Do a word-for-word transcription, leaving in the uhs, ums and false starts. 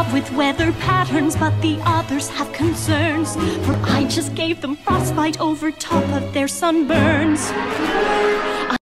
love with weather patterns, but the others have concerns, for I just gave them frostbite over top of their sunburns.